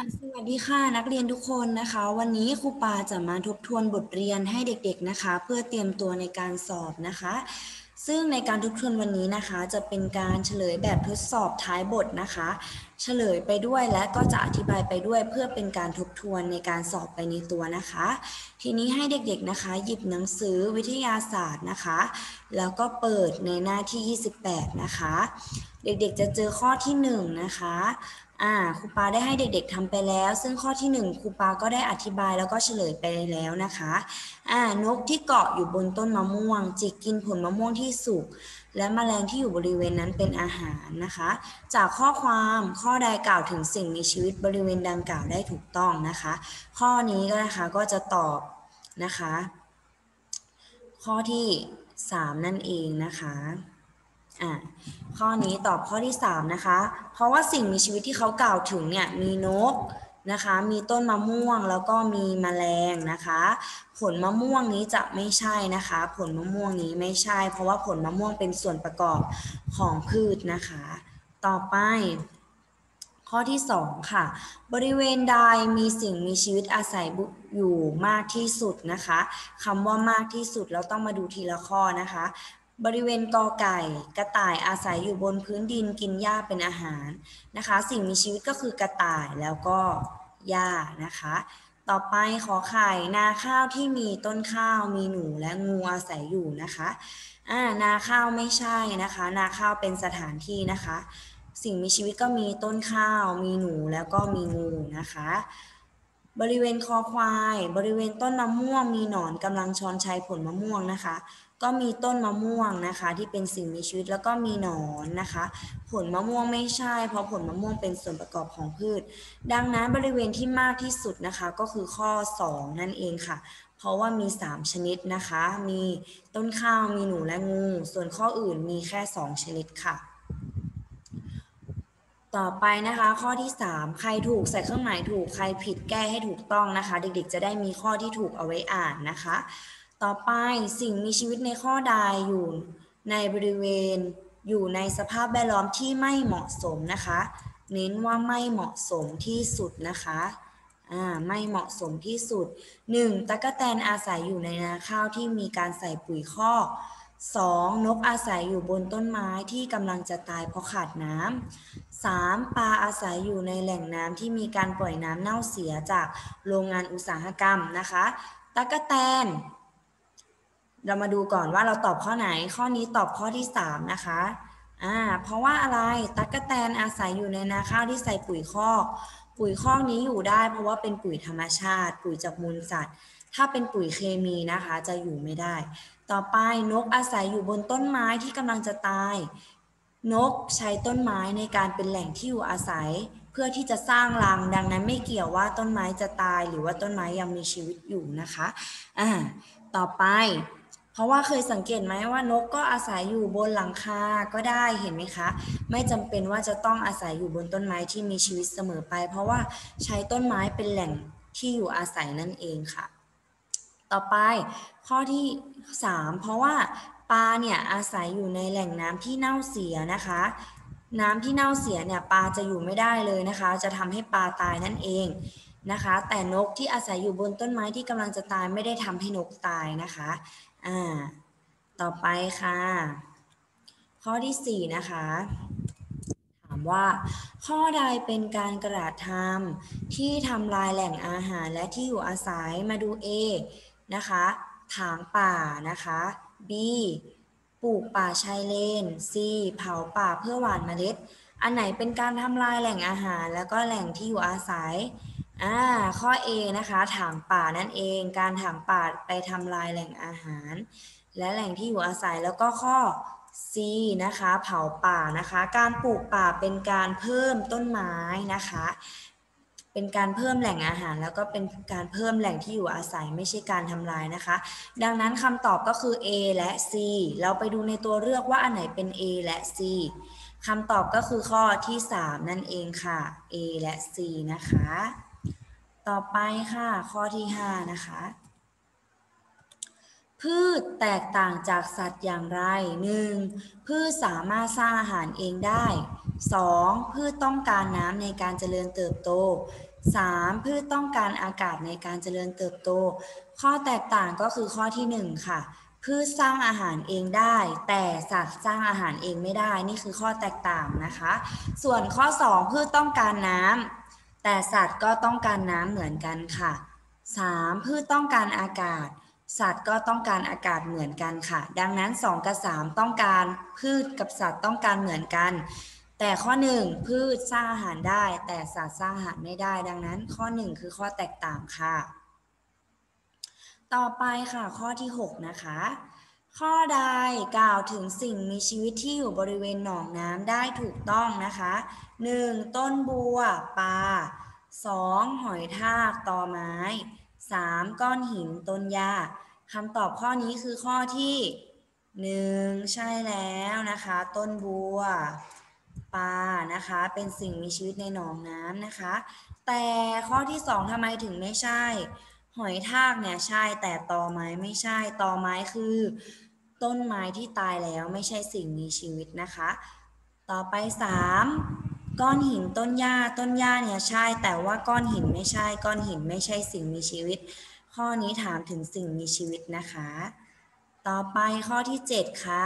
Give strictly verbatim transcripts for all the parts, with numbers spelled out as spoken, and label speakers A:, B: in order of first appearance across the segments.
A: สวัสดีค่ะนักเรียนทุกคนนะคะวันนี้ครูปาจะมาทบทวนบทเรียนให้เด็กๆนะคะเพื่อเตรียมตัวในการสอบนะคะซึ่งในการทบทวนวันนี้นะคะจะเป็นการเฉลยแบบทดสอบท้ายบทนะคะเฉลยไปด้วยและก็จะอธิบายไปด้วยเพื่อเป็นการทบทวนในการสอบไปในตัวนะคะทีนี้ให้เด็กๆนะคะหยิบหนังสือวิทยาศาสตร์นะคะแล้วก็เปิดในหน้าที่ยี่สิบแปดนะคะเด็กๆจะเจอข้อที่หนึ่งนะคะอ่าครูปาได้ให้เด็กๆทำไปแล้วซึ่งข้อที่หนึ่งครูปาก็ได้อธิบายแล้วก็เฉลยไปแล้วนะคะอ่านกที่เกาะอยู่บนต้นมะม่วงจิกกินผลมะม่วงที่สุกและแมลงที่อยู่บริเวณนั้นเป็นอาหารนะคะจากข้อความข้อใดกล่าวถึงสิ่งมีชีวิตบริเวณดังกล่าวได้ถูกต้องนะคะข้อนี้ก็นะคะก็จะตอบนะคะข้อที่สามนั่นเองนะคะอ่ะข้อนี้ตอบข้อที่สามนะคะเพราะว่าสิ่งมีชีวิตที่เขากล่าวถึงเนี่ยมีนกนะคะมีต้นมะม่วงแล้วก็มีแมลงนะคะผลมะม่วงนี้จะไม่ใช่นะคะผลมะม่วงนี้ไม่ใช่เพราะว่าผลมะม่วงเป็นส่วนประกอบของพืชนะคะต่อไปข้อที่สองค่ะบริเวณใดมีสิ่งมีชีวิตอาศัยอยู่มากที่สุดนะคะคำว่ามากที่สุดเราต้องมาดูทีละข้อนะคะบริเวณกอไก่กระต่ายอาศัยอยู่บนพื้นดินกินหญ้าเป็นอาหารนะคะสิ่งมีชีวิตก็คือกระต่ายแล้วก็หญ้านะคะต่อไปขอไข่นาข้าวที่มีต้นข้าวมีหนูและงูอาศัยอยู่นะคะอ่านาข้าวไม่ใช่นะคะนาข้าวเป็นสถานที่นะคะสิ่งมีชีวิตก็มีต้นข้าวมีหนูแล้วก็มีงูนะคะบริเวณคอควายบริเวณต้นมะม่วงมีหนอนกำลังช้อนชัยผลมะม่วงนะคะก็มีต้นมะม่วงนะคะที่เป็นสิ่งมีชีวิตแล้วก็มีหนอนนะคะผลมะม่วงไม่ใช่เพราะผลมะม่วงเป็นส่วนประกอบของพืชดังนั้นบริเวณที่มากที่สุดนะคะก็คือข้อสองนั่นเองค่ะเพราะว่ามีสามชนิดนะคะมีต้นข้าวมีหนูและงูส่วนข้ออื่นมีแค่สองชนิดค่ะต่อไปนะคะข้อที่สามใครถูกใส่เครื่องหมายถูกใครผิดแก้ให้ถูกต้องนะคะเด็กๆจะได้มีข้อที่ถูกเอาไว้อ่านนะคะต่อไปสิ่งมีชีวิตในข้อใดอยู่ในบริเวณอยู่ในสภาพแวดล้อมที่ไม่เหมาะสมนะคะเน้นว่าไม่เหมาะสมที่สุดนะคะอ่าไม่เหมาะสมที่สุดหนึ่งตั๊กแตนอาศัยอยู่ในนาข้าวที่มีการใส่ปุ๋ยคอก สอง นกอาศัยอยู่บนต้นไม้ที่กำลังจะตายเพราะขาดน้ำ สาม ปลาอาศัยอยู่ในแหล่งน้ำที่มีการปล่อยน้ำเน่าเสียจากโรงงานอุตสาหกรรมนะคะตั๊กแตนเรามาดูก่อนว่าเราตอบข้อไหนข้อนี้ตอบข้อที่สามนะคะอ่าเพราะว่าอะไรตั๊กแตนอาศัยอยู่ในนาข้าวที่ใส่ปุ๋ยคอกปุ๋ยคอกนี้อยู่ได้เพราะว่าเป็นปุ๋ยธรรมชาติปุ๋ยจากมูลสัตว์ถ้าเป็นปุ๋ยเคมีนะคะจะอยู่ไม่ได้ต่อไปนกอาศัยอยู่บนต้นไม้ที่กำลังจะตายนกใช้ต้นไม้ในการเป็นแหล่งที่อยู่อาศัยเพื่อที่จะสร้างรังดังนั้นไม่เกี่ยวว่าต้นไม้จะตายหรือว่าต้นไม้ยังมีชีวิตอยู่นะคะอ่าต่อไปเพราะว่าเคยสังเกตไหมว่านกก็อาศัยอยู่บนหลังคาก็ได้เห็นไหมคะไม่จำเป็นว่าจะต้องอาศัยอยู่บนต้นไม้ที่มีชีวิตเสมอไปเพราะว่าใช้ต้นไม้เป็นแหล่งที่อยู่อาศัยนั่นเองค่ะต่อไปข้อที่สามเพราะว่าปลาเนี่ยอาศัยอยู่ในแหล่งน้ำที่เน่าเสียนะคะน้ำที่เน่าเสียเนี่ยปลาจะอยู่ไม่ได้เลยนะคะจะทำให้ปลาตายนั่นเองนะคะแต่นกที่อาศัยอยู่บนต้นไม้ที่กำลังจะตายไม่ได้ทำให้นกตายนะคะอ่าต่อไปค่ะข้อที่สี่นะคะถามว่าข้อใดเป็นการกระทำที่ทำลายแหล่งอาหารและที่อยู่อาศัยมาดู A นะคะถางป่านะคะ B ปลูกป่าชายเลน C เผาป่าเพื่อหว่านเมล็ดอันไหนเป็นการทำลายแหล่งอาหารแล้วก็แหล่งที่อยู่อาศัยอ่าข้อ A นะคะถางป่านั่นเองการถางป่าไปทำลายแหล่งอาหารและแหล่งที่อยู่อาศัยแล้วก็ข้อ C นะคะเผาป่านะคะการปลูกป่าเป็นการเพิ่มต้นไม้นะคะเป็นการเพิ่มแหล่งอาหารแล้วก็เป็นการเพิ่มแหล่งที่อยู่อาศัยไม่ใช่การทำลายนะคะดังนั้นคำตอบก็คือ A และ C เราไปดูในตัวเลือกว่าอันไหนเป็น A และ C คำตอบก็คือข้อที่สามนั่นเองค่ะ A และ C นะคะต่อไปค่ะข้อที่ห้านะคะพืชแตกต่างจากสัตว์อย่างไร หนึ่ง พืชสามารถสร้างอาหารเองได้สองพืชต้องการน้ำในการเจริญเติบโตสามพืชต้องการอากาศในการเจริญเติบโตข้อแตกต่างก็คือข้อที่หนึ่งค่ะพืชสร้างอาหารเองได้แต่สัตว์สร้างอาหารเองไม่ได้นี่คือข้อแตกต่างนะคะส่วนข้อสองพืชต้องการน้ำแต่สัตว์ก็ต้องการน้ำเหมือนกันค่ะสามพืชต้องการอากาศสัตว์ก็ต้องการอากาศเหมือนกันค่ะดังนั้นสองกับสามต้องการพืชกับสัตว์ต้องการเหมือนกันแต่ข้อหนึ่งพืชสร้างอาหารได้แต่สัตว์สร้างอาหารไม่ได้ดังนั้นข้อหนึ่งคือข้อแตกต่างค่ะต่อไปค่ะข้อที่หกนะคะข้อใดกล่าวถึงสิ่งมีชีวิตที่อยู่บริเวณหนองน้ำได้ถูกต้องนะคะหนึ่งต้นบัวปลาสองหอยทากตอไม้สามก้อนหินต้นหญ้าคำตอบข้อนี้คือข้อที่หนึ่งใช่แล้วนะคะต้นบัวปลานะคะเป็นสิ่งมีชีวิตในหนองน้ำนะคะแต่ข้อที่สองทำไมถึงไม่ใช่หอยทากเนี่ยใช่แต่ตอไม้ไม่ใช่ตอไม้คือต้นไม้ที่ตายแล้วไม่ใช่สิ่งมีชีวิตนะคะต่อไปสามก้อนหินต้นหญ้าต้นหญ้าเนี่ยใช่แต่ว่าก้อนหินไม่ใช่ก้อนหินไม่ใช่สิ่งมีชีวิตข้อนี้ถามถึงสิ่งมีชีวิตนะคะต่อไปข้อที่เจ็ดค่ะ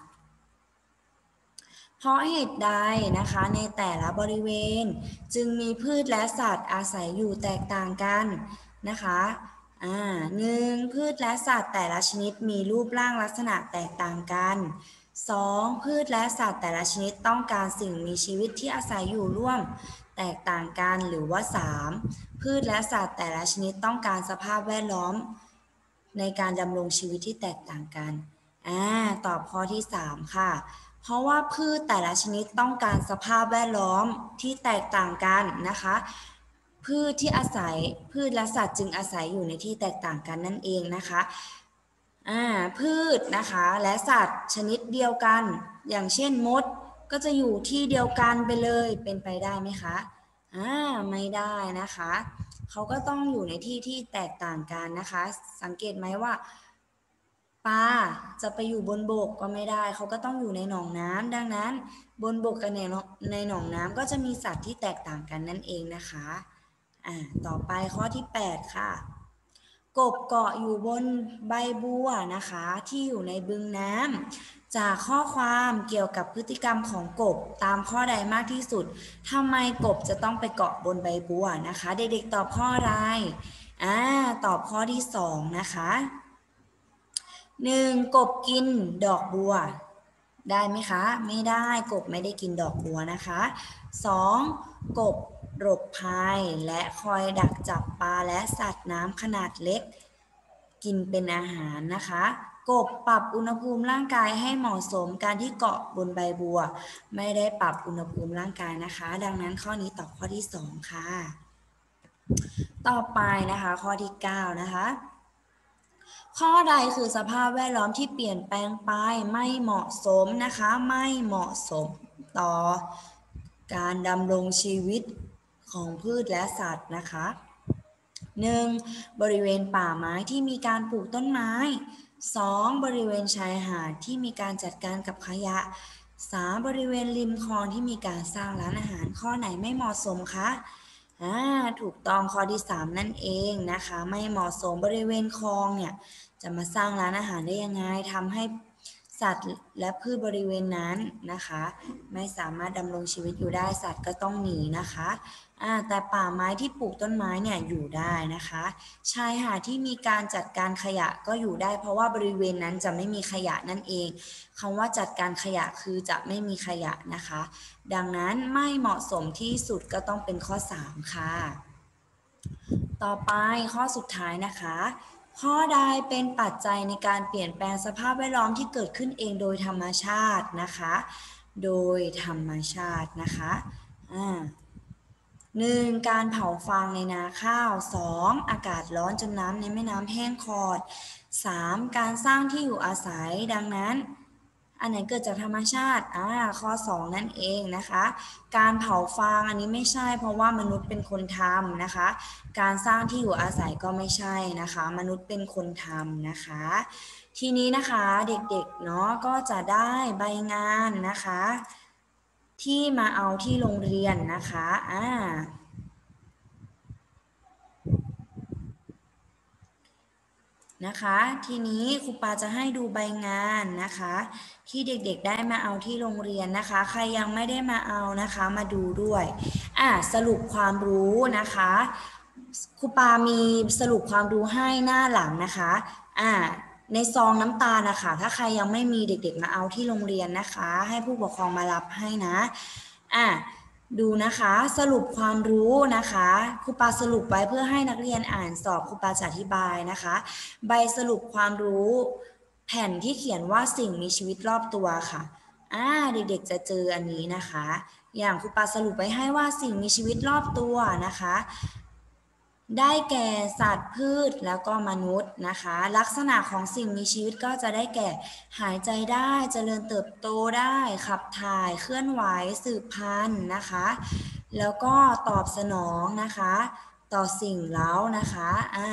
A: เพราะเหตุใดนะคะในแต่ละบริเวณจึงมีพืชและสัตว์อาศัยอยู่แตกต่างกันนะคะอ่าหนึ่งพืชและสัตว์แต่ละชนิดมีรูปร่างลักษณะแตกต่างกันสองพืชและสัตว์แต่ละชนิดต้องการสิ่งมีชีวิตที่อาศัยอยู่ร่วมแตกต่างกันหรือว่าสามพืชและสัตว์แต่ละชนิดต้องการสภาพแวดล้อมในการดำรงชีวิตที่แตกต่างกันอ่าตอบข้อที่สามค่ะเพราะว่าพืชแต่ละชนิดต้องการสภาพแวดล้อมที่แตกต่างกันนะคะพืชที่อาศัยพืชและสัตว์จึงอาศัยอยู่ในที่แตกต่างกันนั่นเองนะคะอ่าพืชนะคะและสัตว์ชนิดเดียวกันอย่างเช่นมดก็จะอยู่ที่เดียวกันไปเลยเป็นไปได้ไหมคะอ่าไม่ได้นะคะเขาก็ต้องอยู่ในที่ที่แตกต่างกันนะคะสังเกตไหมว่าปลาจะไปอยู่บนบกก็ไม่ได้เขาก็ต้องอยู่ในหนองน้ำดังนั้นบนบกกับในในหนองน้ำก็จะมีสัตว์ที่แตกต่างกันนั่นเองนะคะอ่าต่อไปข้อที่แปดค่ะกบเกาะอยู่บนใบบัวนะคะที่อยู่ในบึงน้ำจากข้อความเกี่ยวกับพฤติกรรมของกบตามข้อใดมากที่สุดทำไมกบจะต้องไปเกาะบนใบบัวนะคะเด็กๆตอบข้ออะไรอ่าตอบข้อที่สองนะคะหนึ่งกบกินดอกบัวได้ไหมคะไม่ได้กบไม่ได้กินดอกบัวนะคะสองกบหลบภัยและคอยดักจับปลาและสัตว์น้ำขนาดเล็กกินเป็นอาหารนะคะกบปรับอุณหภูมิร่างกายให้เหมาะสมการที่เกาะบนใบบัวไม่ได้ปรับอุณหภูมิร่างกายนะคะดังนั้นข้อนี้ตอบข้อที่สองค่ะต่อไปนะคะข้อที่เก้านะคะข้อใดคือสภาพแวดล้อมที่เปลี่ยนแปลงไปไม่เหมาะสมนะคะไม่เหมาะสมต่อการดำรงชีวิตของพืชและสัตว์นะคะหนึ่งบริเวณป่าไม้ที่มีการปลูกต้นไม้สองบริเวณชายหาดที่มีการจัดการกับขยะสามบริเวณริมคลองที่มีการสร้างร้านอาหารข้อไหนไม่เหมาะสมคะอ่าถูกต้องข้อที่สามนั่นเองนะคะไม่เหมาะสมบริเวณคลองเนี่ยจะมาสร้างร้านอาหารได้ยังไงทำให้สัตว์และพืชบริเวณนั้นนะคะไม่สามารถดำรงชีวิตอยู่ได้สัตว์ก็ต้องหนีนะคะอ่าแต่ป่าไม้ที่ปลูกต้นไม้เนี่ยอยู่ได้นะคะชายหาดที่มีการจัดการขยะก็อยู่ได้เพราะว่าบริเวณนั้นจะไม่มีขยะนั่นเองคำว่าจัดการขยะคือจะไม่มีขยะนะคะดังนั้นไม่เหมาะสมที่สุดก็ต้องเป็นข้อสามค่ะต่อไปข้อสุดท้ายนะคะข้อใดเป็นปัจจัยในการเปลี่ยนแปลงสภาพแวดล้อมที่เกิดขึ้นเองโดยธรรมชาตินะคะโดยธรรมชาตินะคะอ่าหนึ่งการเผาฟางในนาข้าวสองอากาศร้อนจนน้ำในแม่น้ำแห้งขอดสามการสร้างที่อยู่อาศัยดังนั้นอันไหนเกิดจากธรรมชาติอ่าข้อสองนั่นเองนะคะการเผาฟางอันนี้ไม่ใช่เพราะว่ามนุษย์เป็นคนทำนะคะการสร้างที่อยู่อาศัยก็ไม่ใช่นะคะมนุษย์เป็นคนทำนะคะทีนี้นะคะเด็กๆเนาะก็จะได้ใบงานนะคะที่มาเอาที่โรงเรียนนะคะอ่านะคะทีนี้ครูปาจะให้ดูใบงานนะคะที่เด็กๆได้มาเอาที่โรงเรียนนะคะใครยังไม่ได้มาเอานะคะมาดูด้วยอ่ะสรุปความรู้นะคะครูปามีสรุปความรู้ให้หน้าหลังนะคะอ่ะในซองน้ำตาลนะคะถ้าใครยังไม่มีเด็กๆมาเอาที่โรงเรียนนะคะให้ผู้ปกครองมารับให้นะอ่ะดูนะคะสรุปความรู้นะคะครูปาสรุปไว้เพื่อให้นักเรียนอ่านสอบครูปาจะอธิบายนะคะใบสรุปความรู้แผ่นที่เขียนว่าสิ่งมีชีวิตรอบตัวค่ะอ่าเด็กๆจะเจออันนี้นะคะอย่างครูปาสรุปไว้ให้ว่าสิ่งมีชีวิตรอบตัวนะคะได้แก่สัตว์พืชแล้วก็มนุษย์นะคะลักษณะของสิ่งมีชีวิตก็จะได้แก่หายใจได้เจริญเติบโตได้ขับถ่ายเคลื่อนไหวสืบพันธุ์นะคะแล้วก็ตอบสนองนะคะต่อสิ่งเร้านะคะอ่า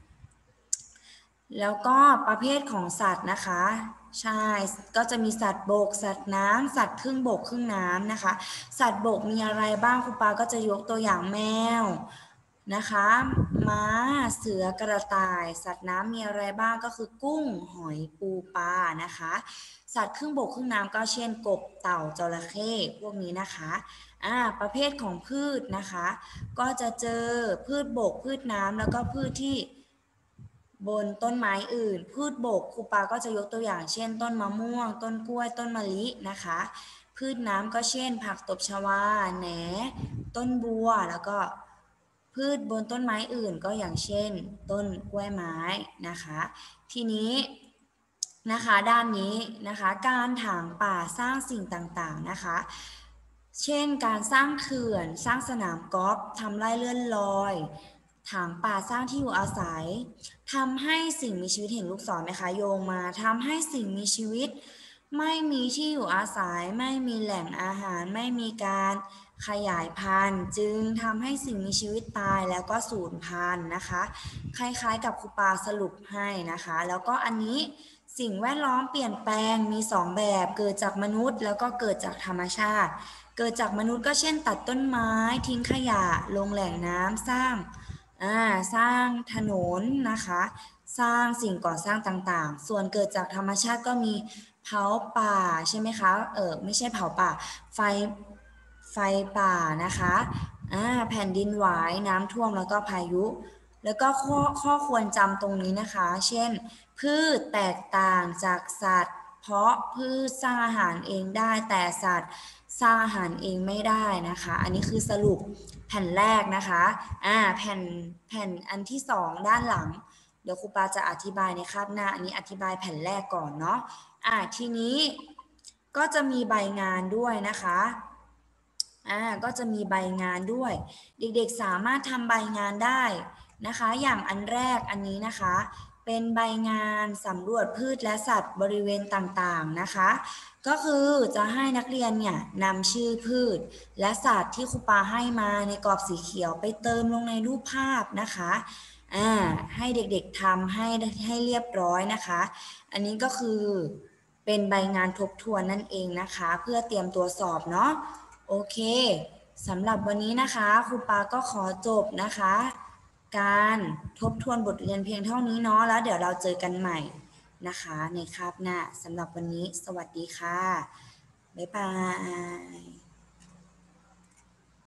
A: แล้วก็ประเภทของสัตว์นะคะใช่ก็จะมีสัตว์บกสัตว์น้ำสัตว์ครึ่งบกครึ่งน้ำนะคะสัตว์บกมีอะไรบ้างครูปาก็จะยกตัวอย่างแมวนะคะม้าเสือกระต่ายสัตว์น้ำมีอะไรบ้างก็คือกุ้งหอยปูปลานะคะสัตว์ครึ่งบกครึ่งน้ำก็เช่นกบเต่าจระเข้พวกนี้นะคะอ่าประเภทของพืชนะคะก็จะเจอพืชบกพืชน้ำแล้วก็พืชที่บนต้นไม้อื่นพืชบกครูปาก็จะยกตัวอย่างเช่นต้นมะม่วงต้นกล้วยต้นมะลินะคะพืชน้ำก็เช่นผักตบชวาแหนต้นบัวแล้วก็พืชบนต้นไม้อื่นก็อย่างเช่นต้นกล้วยไม้นะคะทีนี้นะคะด้านนี้นะคะการถางป่าสร้างสิ่งต่างๆนะคะเช่นการสร้างเขื่อนสร้างสนามกอล์ฟทำไร่เลื่อนลอยถางป่าสร้างที่อยู่อาศัยทำให้สิ่งมีชีวิตเห็นลูกศรไหมคะโยงมาทำให้สิ่งมีชีวิตไม่มีที่อยู่อาศัยไม่มีแหล่งอาหารไม่มีการขยายพันธุ์จึงทำให้สิ่งมีชีวิตตายแล้วก็สูญพันธุ์นะคะคล้ายๆกับครูปาสรุปให้นะคะแล้วก็อันนี้สิ่งแวดล้อมเปลี่ยนแปลงมีสองแบบเกิดจากมนุษย์แล้วก็เกิดจากธรรมชาติเกิดจากมนุษย์ก็เช่นตัดต้นไม้ทิ้งขยะลงแหล่งน้ำสร้างอ่าสร้างถนนนะคะสร้างสิ่งก่อสร้างต่างๆส่วนเกิดจากธรรมชาติก็มีเผาป่าใช่ไหมคะเออไม่ใช่เผาป่าไฟไฟป่านะคะอ่าแผ่นดินไหวน้ำท่วมแล้วก็พายุแล้วก็ข้อข้อควรจำตรงนี้นะคะเช่นพืชแตกต่างจากสัตว์เพราะพืชสร้างอาหารเองได้แต่สัตว์สร้างอาหารเองไม่ได้นะคะอันนี้คือสรุปแผ่นแรกนะคะอ่าแผ่นแผ่นอันที่สองด้านหลังเดี๋ยวครูปาจะอธิบายในคาบหน้าอันนี้อธิบายแผ่นแรกก่อนเนาะอ่าทีนี้ก็จะมีใบงานด้วยนะคะอ่าก็จะมีใบงานด้วยเด็กๆสามารถทำใบงานได้นะคะอย่างอันแรกอันนี้นะคะเป็นใบงานสำรวจพืชและสัตว์บริเวณต่างๆนะคะก็คือจะให้นักเรียนเนี่ยนำชื่อพืชและสัตว์ที่ครูปาให้มาในกรอบสีเขียวไปเติมลงในรูปภาพนะคะอ่าให้เด็กๆทำให้ให้เรียบร้อยนะคะอันนี้ก็คือเป็นใบงานทบทวนนั่นเองนะคะเพื่อเตรียมตัวสอบเนาะ โอเคสำหรับวันนี้นะคะครูปาก็ขอจบนะคะการทบทวนบทเรียนเพียงเท่านี้เนาะแล้วเดี๋ยวเราเจอกันใหม่นะคะในคาบหน้าสำหรับวันนี้สวัสดีค่ะบ๊ายบาย